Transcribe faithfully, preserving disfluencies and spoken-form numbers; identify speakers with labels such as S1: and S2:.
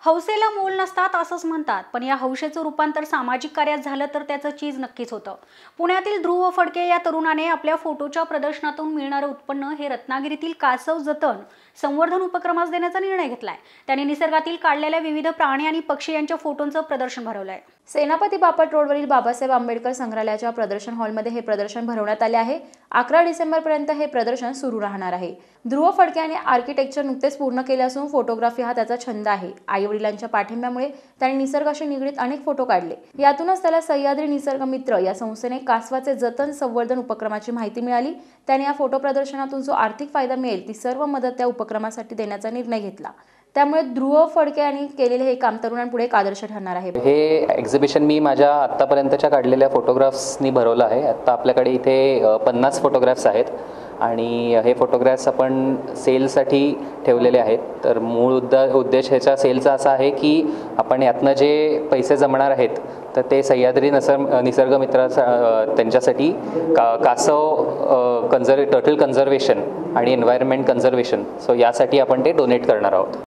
S1: हौसेला मोल नसतात असंच म्हणतात, पण या हौशेचं रूपांतर सामाजिक कार्यात झालं तर त्याचं चीज नक्कीच होतं। पुण्यातील ध्रुव फडके या तरुणाने आपल्या फोटोच्या प्रदर्शनातून मिळणारे उत्पन्न हे रत्नागिरीतील कासव जतन संवर्धन उपक्रमास देण्याचा निर्णय घेतलाय। त्यांनी निसर्गातील काढलेल्या विविध प्राणी आणि पक्षी यांच्या फोटोंचं प्रदर्शन भरवलंय।
S2: सेनापती बापट रोडवरील बाबासाहेब आंबेडकर संग्रहालयाच्या प्रदर्शन हॉलमध्ये हे प्रदर्शन भरवण्यात आले आहे। अकरा डिसेंबर पर्यंत हे प्रदर्शन सुरू राहणार आहे। ध्रुव फडके यांनी आर्किटेक्चर नुकतेच पूर्ण केले असून फोटोग्राफी हा त्याचा छंद आहे। आई वडिलांच्या पाठिंब्यामुळे त्यांनी निसर्गाशी निगडीत अनेक फोटो काढले। यातूनच त्याला सह्याद्री निसर्ग मित्र या संस्थेने कासवाचे जतन संवर्धन उपक्रमाची माहिती मिळाली। त्याने या फोटो प्रदर्शनातून जो आर्थिक फायदा मिळेल ती सर्व मदत त्या उपक्रमासाठी देण्याचा निर्णय घेतला। त्यामुळे ध्रुव फडके यांनी केलेले हे काम तरुणांपुढे एक आदर्श ठरणार आहे।
S3: हे एक्झिबिशन मी माझ्या आत्तापर्यंतच्या काढलेल्या फोटोग्राफ्सनी भरवलं आहे। आता आपल्याकडे इथे पन्नास फोटोग्राफ्स आहेत आणि हे फोटोग्राफ्स आपण सेलसाठी ठेवलेले आहेत। तर मूळ उद्दा उद्देश ह्याच्या सेलचा असा आहे की आपण यातनं जे पैसे जमणार आहेत तर ते सह्याद्री नसर निसर्ग मित्र त्यांच्यासाठी का कासव कन्झर्व टर्टल कन्झर्वेशन आणि एन्व्हायरमेंट कन्झर्वेशन सो यासाठी आपण ते डोनेट करणार आहोत।